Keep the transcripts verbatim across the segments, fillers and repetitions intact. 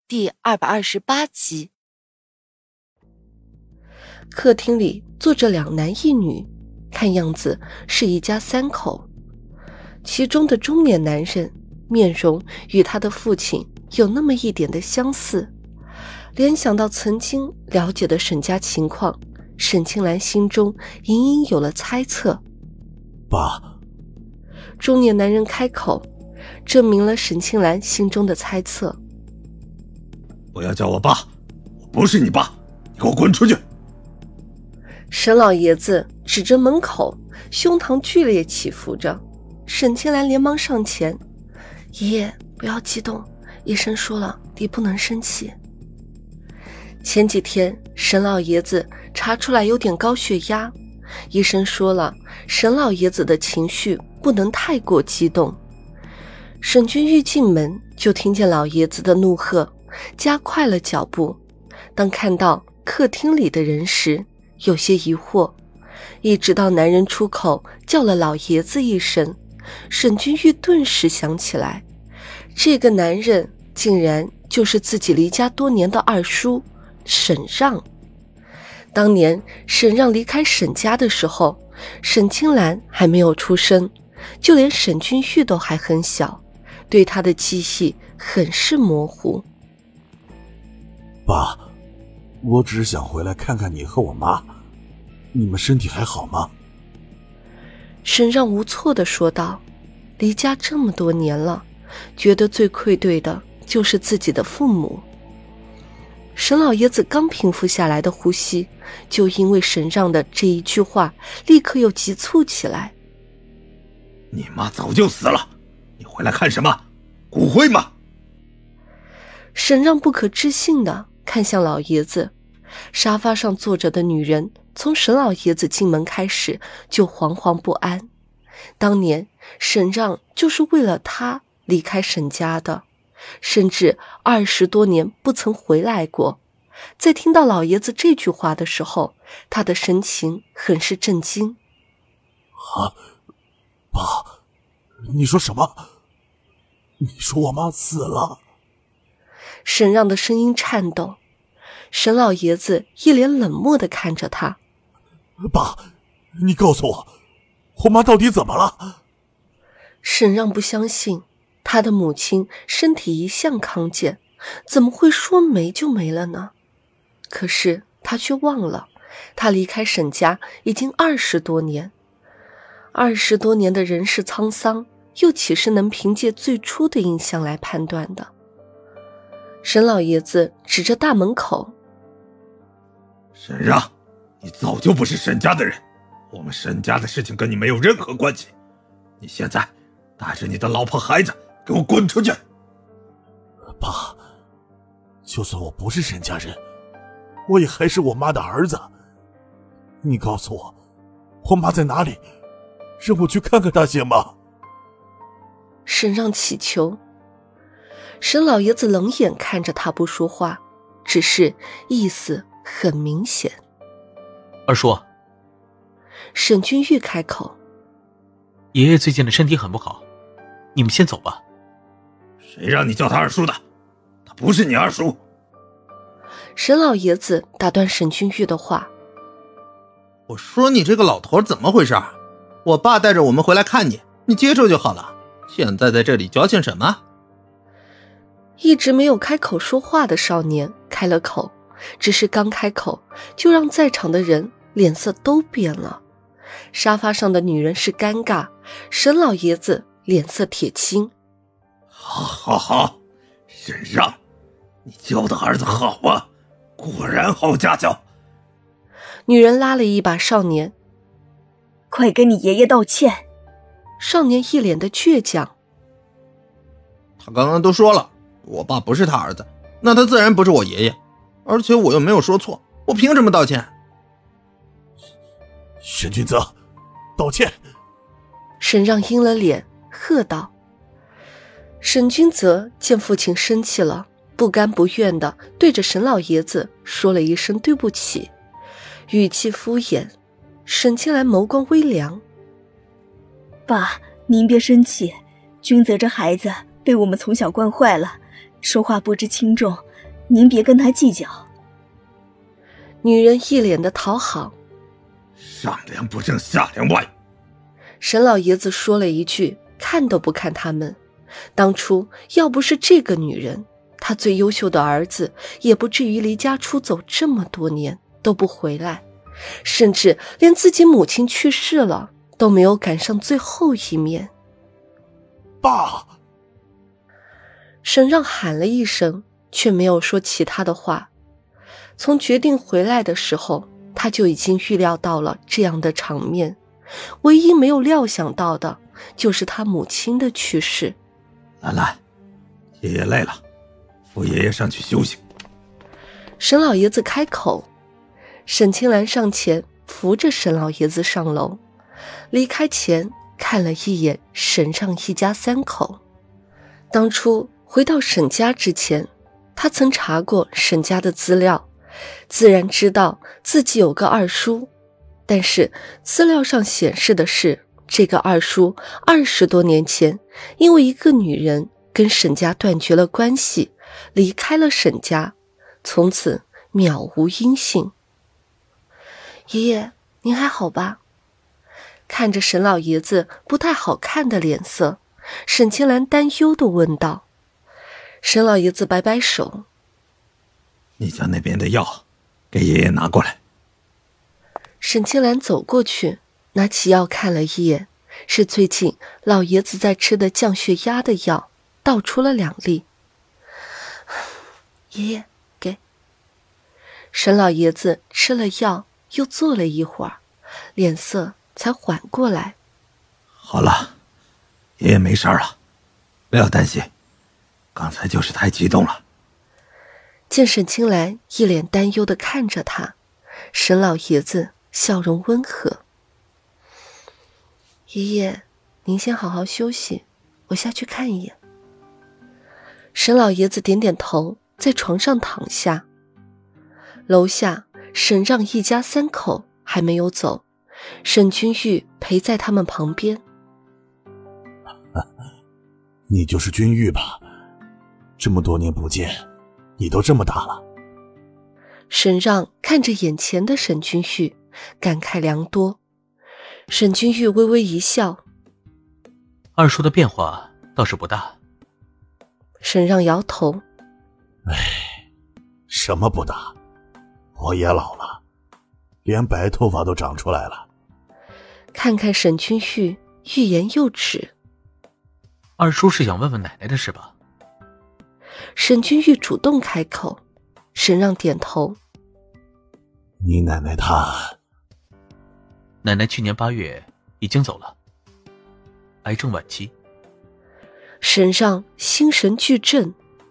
第二百二十八集。 客厅里坐着两男一女，看样子是一家三口。其中的中年男人面容与他的父亲有那么一点的相似，联想到曾经了解的沈家情况，沈清兰心中隐隐有了猜测。 爸。 中年男人开口，证明了沈清兰心中的猜测。 不要叫我爸，我不是你爸，你给我滚出去！ 沈老爷子指着门口，胸膛剧烈起伏着。沈清兰连忙上前，爷爷不要激动，医生说了你不能生气。前几天沈老爷子查出来有点高血压，医生说了沈老爷子的情绪不能太过激动。沈君玉进门就听见老爷子的怒喝，加快了脚步。当看到客厅里的人时，有些疑惑，一直到男人出口叫了老爷子一声，沈君玉顿时想起来，这个男人竟然就是自己离家多年的二叔沈让。当年沈让离开沈家的时候，沈清兰还没有出生，就连沈君玉都还很小，对他的记忆很是模糊。 爸，我只是想回来看看你和我妈，你们身体还好吗？ 沈让无措地说道，离家这么多年了，觉得最愧对的就是自己的父母。沈老爷子刚平复下来的呼吸，就因为沈让的这一句话立刻又急促起来。 你妈早就死了，你回来看什么？骨灰吗？ 沈让不可置信地看向老爷子，沙发上坐着的女人从沈老爷子进门开始就惶惶不安。当年沈让就是为了他离开沈家的，甚至二十多年不曾回来过。在听到老爷子这句话的时候，他的神情很是震惊。 啊，爸，你说什么？你说我妈死了？ 沈让的声音颤抖。沈老爷子一脸冷漠地看着他。 爸，你告诉我，我妈到底怎么了？ 沈让不相信，他的母亲身体一向康健，怎么会说没就没了呢？可是他却忘了，他离开沈家已经二十多年，二十多年的人世沧桑，又岂是能凭借最初的印象来判断的？沈老爷子指着大门口， 沈让，你早就不是沈家的人，我们沈家的事情跟你没有任何关系。你现在带着你的老婆孩子给我滚出去！爸，就算我不是沈家人，我也还是我妈的儿子。你告诉我，我妈在哪里？让我去看看她行吗？ 沈让祈求。沈老爷子冷眼看着他不说话，只是意思很明显。 二叔， 沈君玉开口， 爷爷最近的身体很不好，你们先走吧。 谁让你叫他二叔的？他不是你二叔。 沈老爷子打断沈君玉的话。 我说你这个老头怎么回事？我爸带着我们回来看你，你接受就好了，现在在这里矫情什么？ 一直没有开口说话的少年开了口，只是刚开口就让在场的人脸色都变了。沙发上的女人是尴尬，沈老爷子脸色铁青。 好好好，沈让，你教的儿子好啊，果然好家教。 女人拉了一把少年， 快跟你爷爷道歉。 少年一脸的倔强。 他刚刚都说了，我爸不是他儿子，那他自然不是我爷爷，而且我又没有说错，我凭什么道歉？ 沈君泽，道歉！ 沈让阴了脸，喝道。沈君泽见父亲生气了，不甘不愿地对着沈老爷子说了一声对不起，语气敷衍。沈清兰眸光微凉。 爸，您别生气，君泽这孩子被我们从小惯坏了，说话不知轻重， 您别跟他计较。 女人一脸的讨好。 上梁不正下梁歪。 沈老爷子说了一句，看都不看他们。当初要不是这个女人，他最优秀的儿子也不至于离家出走这么多年都不回来，甚至连自己母亲去世了都没有赶上最后一面。 爸！ 沈让喊了一声，却没有说其他的话。从决定回来的时候，他就已经预料到了这样的场面，唯一没有料想到的就是他母亲的去世。 兰兰，爷爷累了，扶爷爷上去休息。 沈老爷子开口，沈清兰上前扶着沈老爷子上楼，离开前看了一眼沈让一家三口。当初回到沈家之前，他曾查过沈家的资料，自然知道自己有个二叔，但是资料上显示的是，这个二叔二十多年前因为一个女人跟沈家断绝了关系，离开了沈家，从此渺无音信。爷爷，您还好吧？看着沈老爷子不太好看的脸色，沈清兰担忧地问道。沈老爷子摆摆手， 你将那边的药给爷爷拿过来。 沈清兰走过去，拿起药看了一眼，是最近老爷子在吃的降血压的药，倒出了两粒。爷爷，给。沈老爷子吃了药，又坐了一会儿，脸色才缓过来。 好了，爷爷没事了，不要担心，刚才就是太激动了。 见沈清兰一脸担忧地看着他，沈老爷子笑容温和。爷爷，您先好好休息，我下去看一眼。沈老爷子点点头，在床上躺下。楼下沈让一家三口还没有走，沈君玉陪在他们旁边。 你就是君玉吧？这么多年不见，你都这么大了。 沈让看着眼前的沈君玉，感慨良多。沈君玉微微一笑， 二叔的变化倒是不大。 沈让摇头， 唉，什么不大？我也老了，连白头发都长出来了。 看看沈君玉，欲言又止。 二叔是想问问奶奶的事吧？ 沈君玉主动开口，沈让点头。 你奶奶她…… 奶奶去年八月已经走了，癌症晚期。 沈让心神俱震。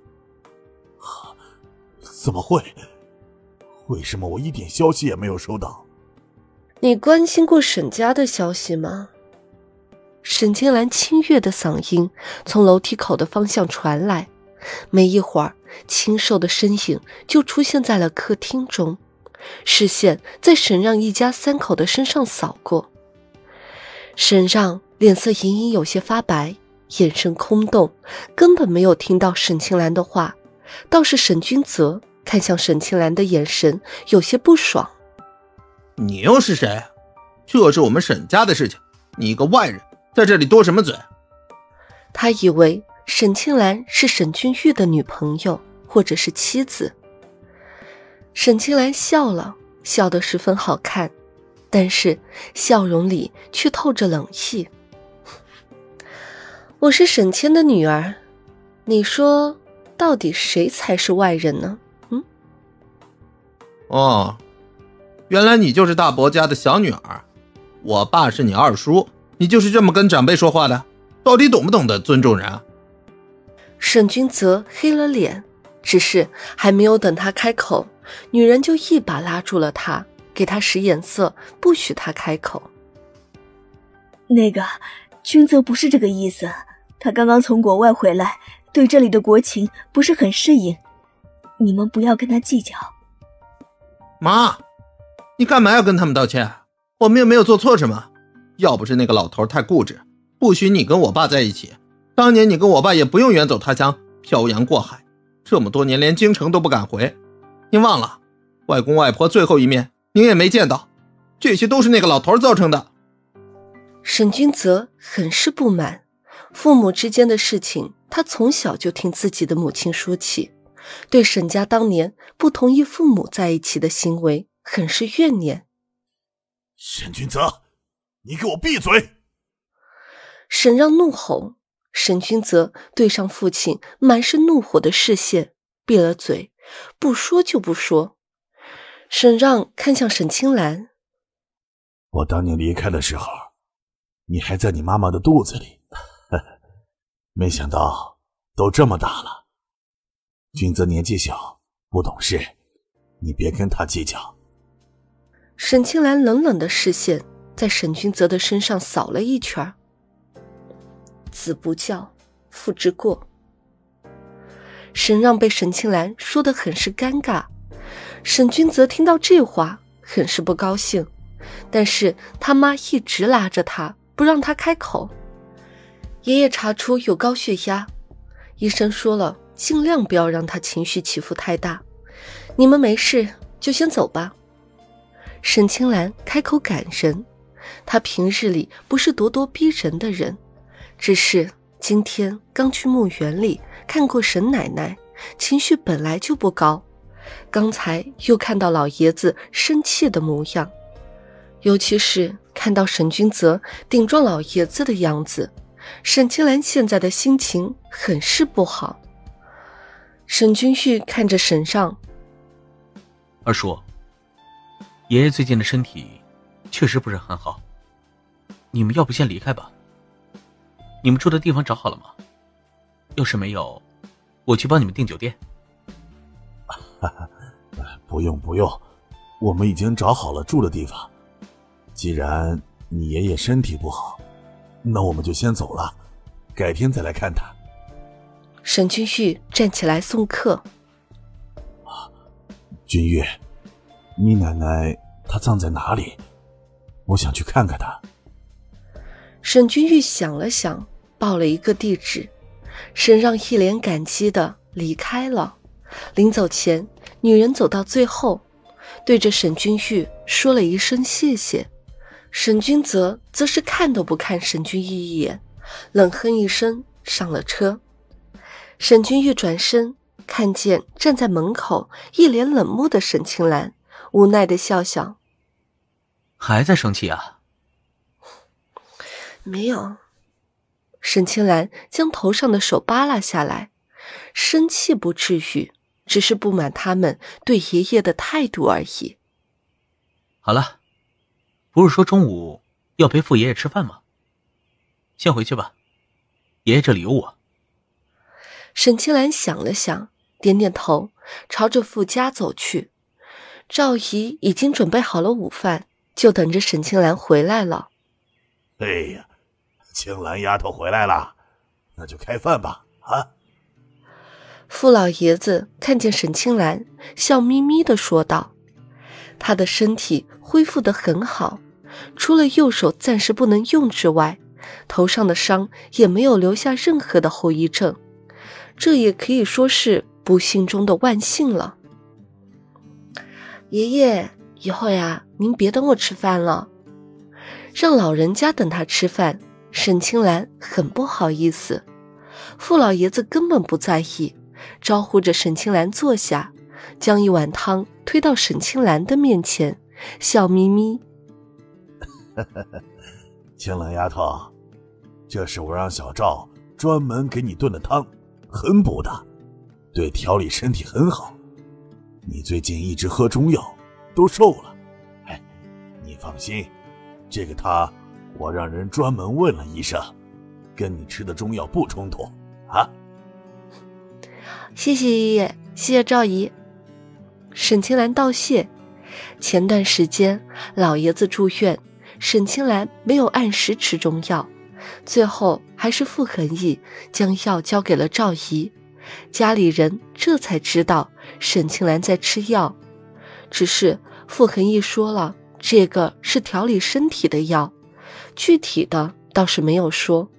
怎么会？为什么我一点消息也没有收到？ 你关心过沈家的消息吗？沈清兰清越的嗓音从楼梯口的方向传来，没一会儿，清瘦的身影就出现在了客厅中，视线在沈让一家三口的身上扫过。沈让脸色隐隐有些发白，眼神空洞，根本没有听到沈清兰的话，倒是沈君泽看向沈清兰的眼神有些不爽。 你又是谁？这是我们沈家的事情，你一个外人在这里多什么嘴？ 他以为沈清兰是沈君玉的女朋友或者是妻子。沈清兰笑了，笑得十分好看，但是笑容里却透着冷意。我是沈谦的女儿，你说到底谁才是外人呢？嗯？ 哦，原来你就是大伯家的小女儿，我爸是你二叔，你就是这么跟长辈说话的？到底懂不懂得尊重人啊？ 沈君泽黑了脸，只是还没有等他开口，女人就一把拉住了他，给他使眼色，不许他开口。 那个，君泽不是这个意思，他刚刚从国外回来，对这里的国情不是很适应，你们不要跟他计较。 妈，你干嘛要跟他们道歉？我们又没有做错什么，要不是那个老头太固执，不许你跟我爸在一起，当年你跟我爸也不用远走他乡漂洋过海， 这么多年连京城都不敢回。您忘了，外公外婆最后一面您也没见到，这些都是那个老头造成的。 沈君泽很是不满，父母之间的事情他从小就听自己的母亲说起，对沈家当年不同意父母在一起的行为很是怨念。 沈君泽，你给我闭嘴！ 沈让怒吼，沈君泽对上父亲满是怒火的视线，闭了嘴，不说就不说。沈让看向沈清兰， 我当年离开的时候，你还在你妈妈的肚子里，没想到都这么大了。君泽年纪小，不懂事，你别跟他计较。 沈清兰冷冷的视线在沈君泽的身上扫了一圈。子不教，父之过。沈让被沈清兰说得很是尴尬，沈君泽听到这话很是不高兴，但是他妈一直拉着他不让他开口。爷爷查出有高血压，医生说了尽量不要让他情绪起伏太大，你们没事就先走吧。沈清兰开口感人，她平日里不是咄咄逼人的人，只是今天刚去墓园里看过沈奶奶，情绪本来就不高，刚才又看到老爷子生气的模样，尤其是看到沈君泽顶撞老爷子的样子，沈清兰现在的心情很是不好。沈君玉看着沈让， 二叔，爷爷最近的身体确实不是很好，你们要不先离开吧？你们住的地方找好了吗？要是没有，我去帮你们订酒店。 不用不用，我们已经找好了住的地方。既然你爷爷身体不好，那我们就先走了，改天再来看他。 沈君玉站起来送客。 君玉，你奶奶她葬在哪里？我想去看看她。 沈君玉想了想，报了一个地址。沈让一脸感激地离开了。临走前，女人走到最后，对着沈君玉说了一声谢谢。沈君泽则是看都不看沈君玉一眼，冷哼一声上了车。沈君玉转身看见站在门口一脸冷漠的沈清兰，无奈地笑笑， 还在生气啊？ 没有。沈清兰将头上的手扒拉下来，生气不至于，只是不满他们对爷爷的态度而已。 好了，不是说中午要陪父爷爷吃饭吗？先回去吧，爷爷这里有我。 沈清兰想了想，点点头，朝着傅家走去。赵姨已经准备好了午饭，就等着沈清兰回来了。 哎呀，青兰丫头回来了，那就开饭吧啊！ 傅老爷子看见沈清兰，笑眯眯地说道：“他的身体恢复得很好，除了右手暂时不能用之外，头上的伤也没有留下任何的后遗症，这也可以说是不幸中的万幸了。爷爷，以后呀，您别等我吃饭了。”让老人家等他吃饭，沈清兰很不好意思。傅老爷子根本不在意，招呼着沈清兰坐下，将一碗汤推到沈清兰的面前，笑眯眯：“ 青兰丫头，这是我让小赵专门给你炖的汤，很补的，对调理身体很好。你最近一直喝中药，都瘦了。哎，你放心，这个汤我让人专门问了医生，跟你吃的中药不冲突啊。” 谢谢爷爷，谢谢赵姨。沈清兰道谢。前段时间老爷子住院，沈清兰没有按时吃中药，最后还是傅恒义将药交给了赵姨，家里人这才知道沈清兰在吃药。只是傅恒义说了，这个是调理身体的药，具体的倒是没有说。